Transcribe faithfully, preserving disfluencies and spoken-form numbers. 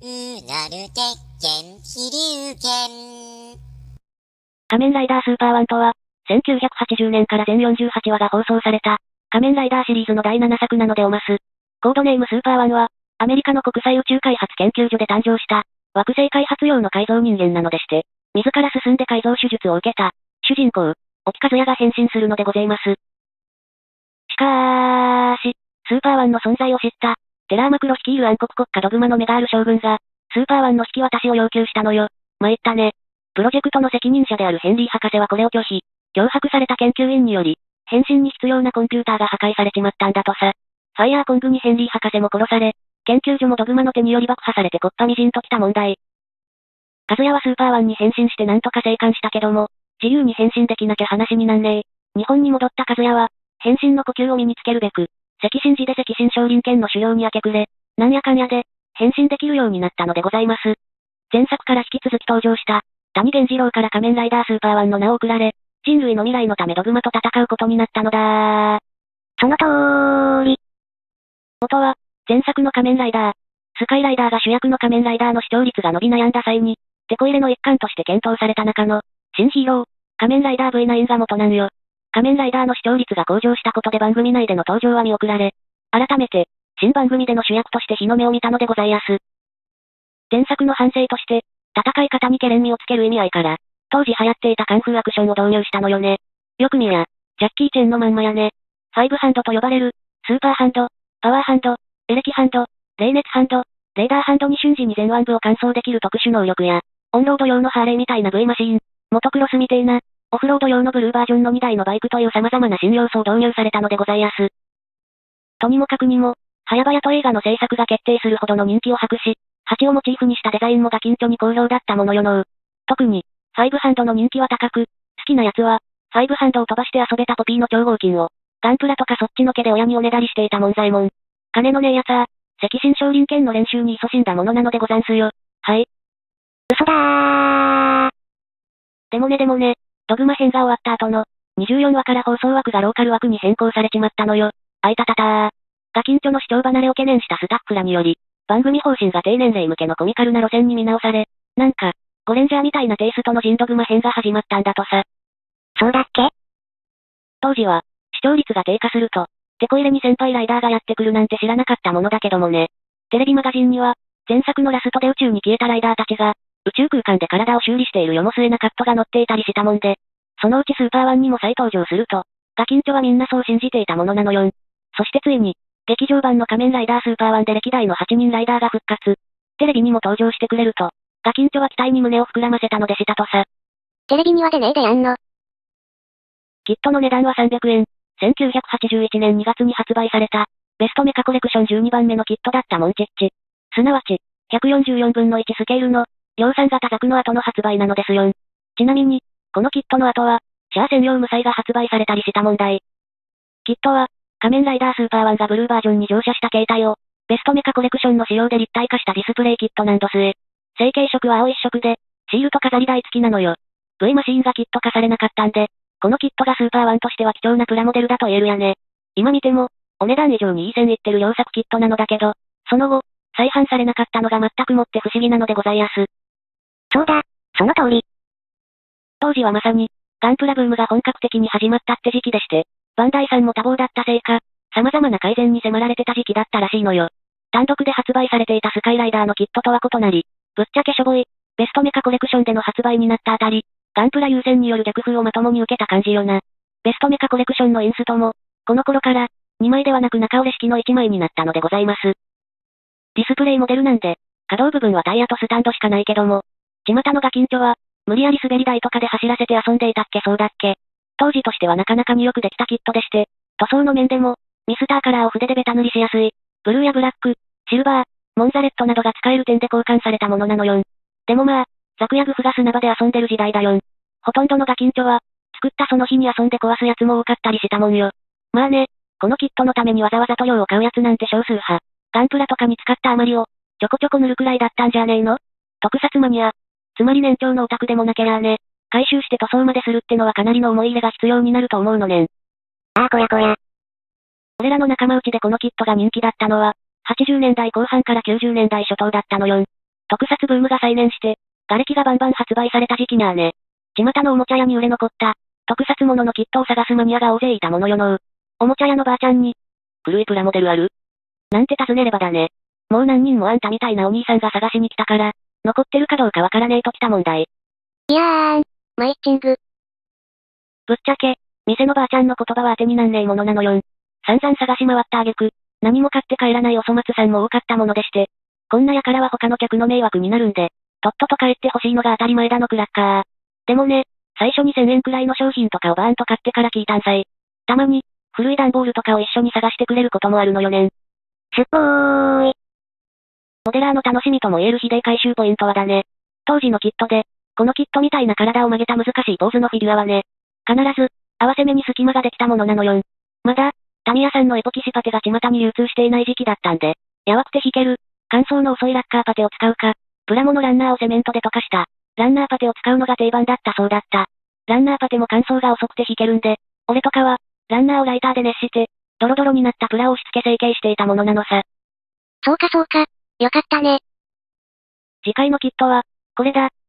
うなる鉄拳、飛龍拳。 仮面ライダースーパーワンとは、せんきゅうひゃくはちじゅうねんから全よんじゅうはちわが放送された、仮面ライダーシリーズのだいななさくなのでおます。コードネームスーパーワンは、アメリカの国際宇宙開発研究所で誕生した、惑星開発用の改造人間なのでして、自ら進んで改造手術を受けた、主人公、沖和也が変身するのでございます。しかーし、スーパーワンの存在を知った、テラーマクロ率いる暗黒国家ドグマのメガール将軍が、スーパーワンの引き渡しを要求したのよ。参ったね。プロジェクトの責任者であるヘンリー博士はこれを拒否。脅迫された研究員により、変身に必要なコンピューターが破壊されちまったんだとさ。ファイヤーコングにヘンリー博士も殺され、研究所もドグマの手により爆破されて木っ端みじんときた問題。和也はスーパーワンに変身してなんとか生還したけども、自由に変身できなきゃ話になんねえ。日本に戻った和也は、変身の呼吸を身につけるべく、赤神寺で赤神少林拳の修行に明け暮れ、なんやかんやで、変身できるようになったのでございます。前作から引き続き登場した、谷源次郎から仮面ライダースーパーワンの名を送られ、人類の未来のためドグマと戦うことになったのだ。そのとーり。元は、前作の仮面ライダー、スカイライダーが主役の仮面ライダーの視聴率が伸び悩んだ際に、テこ入れの一環として検討された中の、新ヒーロー、仮面ライダー ブイナイン が元なんよ。仮面ライダーの視聴率が向上したことで番組内での登場は見送られ、改めて、新番組での主役として日の目を見たのでございやす。前作の反省として、戦い方にけれんみをつける意味合いから、当時流行っていたカンフーアクションを導入したのよね。よく見や、ジャッキーチェンのまんまやね。ファイブハンドと呼ばれる、スーパーハンド、パワーハンド、エレキハンド、冷熱ハンド、レーダーハンドに瞬時に前腕部を乾燥できる特殊能力や、オンロード用のハーレーみたいな V マシーン、モトクロスみてえな、オフロード用のブルーバージョンのにだいのバイクという様々な新要素を導入されたのでございやす。とにもかくにも、早々と映画の制作が決定するほどの人気を博し、蜂をモチーフにしたデザインもガキンチョに好評だったものよのう。特に、ファイブハンドの人気は高く、好きなやつは、ファイブハンドを飛ばして遊べたポピーの超合金を、ガンプラとかそっちのけで親におねだりしていた門左衛門。金のねえやつは、赤神少林拳の練習に勤しんだものなのでござんすよ。はい。嘘だー。でもねでもね、ドグマ編が終わった後の、にじゅうよんわから放送枠がローカル枠に変更されちまったのよ。あいたたたー。ガキンチョの視聴離れを懸念したスタッフらにより、番組方針が低年齢向けのコミカルな路線に見直され、なんか、ゴレンジャーみたいなテイストのジンドグマ編が始まったんだとさ。 そうだっけ？ 当時は、視聴率が低下すると、テこ入れに先輩ライダーがやってくるなんて知らなかったものだけどもね。テレビマガジンには、前作のラストで宇宙に消えたライダーたちが、宇宙空間で体を修理している世も末なカットが載っていたりしたもんで、そのうちスーパーワンにも再登場すると、ガキンチョはみんなそう信じていたものなのよん。そしてついに、劇場版の仮面ライダースーパーワンで歴代のはちにんライダーが復活。テレビにも登場してくれると、ガキンチョは期待に胸を膨らませたのでしたとさ。 テレビには出ねえでやんの。 キットの値段はさんびゃくえん。せんきゅうひゃくはちじゅういちねんにがつに発売された、ベストメカコレクションじゅうにばんめのキットだったモンチッチ。すなわち、ひゃくよんじゅうよんぶんのいちスケールの、量産型ザクの後の発売なのですよん。ちなみに、このキットの後は、シャア専用無彩が発売されたりした問題。キットは、仮面ライダースーパーワンがブルーバージョンに乗車した形態を、ベストメカコレクションの仕様で立体化したディスプレイキットなんどすえ。成型色は青一色で、シールと飾り台付きなのよ。V マシーンがキット化されなかったんで、このキットがスーパーワンとしては貴重なプラモデルだと言えるやね。今見ても、お値段以上にいい線いってる良作キットなのだけど、その後、再販されなかったのが全くもって不思議なのでございやす。 そうだ、その通り。 当時はまさに、ガンプラブームが本格的に始まったって時期でして、バンダイさんも多忙だったせいか、様々な改善に迫られてた時期だったらしいのよ。単独で発売されていたスカイライダーのキットとは異なり、ぶっちゃけしょぼい、ベストメカコレクションでの発売になったあたり、ガンプラ優先による逆風をまともに受けた感じよな。ベストメカコレクションのインストも、この頃から、にまいではなく中折れ式のいちまいになったのでございます。ディスプレイモデルなんで、可動部分はタイヤとスタンドしかないけども、巷のガキンチョは、無理やり滑り台とかで走らせて遊んでいたっけそうだっけ。当時としてはなかなかによくできたキットでして、塗装の面でも、ミスターカラーを筆でベタ塗りしやすい、ブルーやブラック、シルバー、モンザレットなどが使える点で交換されたものなのよん。でもまあ、ザクやグフが砂場で遊んでる時代だよん。ほとんどのガキンチョは、作ったその日に遊んで壊すやつも多かったりしたもんよ。まあね、このキットのためにわざわざ塗料を買うやつなんて少数派。ガンプラとかに使った余りを、ちょこちょこ塗るくらいだったんじゃねえの？特撮マニア。つまり年長のオタクでもなけりゃあね、回収して塗装までするってのはかなりの思い入れが必要になると思うのねん。 ああこやこや。 俺らの仲間内でこのキットが人気だったのは、はちじゅうねんだいこう半からきゅうじゅうねんだい初頭だったのよん。 特撮ブームが再燃して、瓦礫がバンバン発売された時期にゃーね。巷のおもちゃ屋に売れ残った、特撮もののキットを探すマニアが大勢いたものよのう。おもちゃ屋のばあちゃんに、古いプラモデルある？なんて尋ねればだね。もう何人もあんたみたいなお兄さんが探しに来たから、残ってるかどうかわからねえときた問題。 いやーん、マイッチング。 ぶっちゃけ、店のばあちゃんの言葉は当てになんねえものなのよん。散々探し回った挙句、何も買って帰らないお粗末さんも多かったものでして、こんなやからは他の客の迷惑になるんで、とっとと帰ってほしいのが当たり前だのクラッカー。でもね、最初にせんえんくらいの商品とかをバーンと買ってから聞いたんさい。たまに、古い段ボールとかを一緒に探してくれることもあるのよねん。 すごーい。 モデラーの楽しみとも言える非デイ回収ポイントはだね。当時のキットで、このキットみたいな体を曲げた難しいポーズのフィギュアはね、必ず、合わせ目に隙間ができたものなのよん。まだ、タミヤさんのエポキシパテが巷に流通していない時期だったんで、弱くて弾ける、乾燥の遅いラッカーパテを使うか、プラモのランナーをセメントで溶かした、ランナーパテを使うのが定番だったそうだった。ランナーパテも乾燥が遅くて弾けるんで、俺とかは、ランナーをライターで熱して、ドロドロになったプラを押し付け成形していたものなのさ。 そうかそうか、よかったね。 次回のキットは、これだ。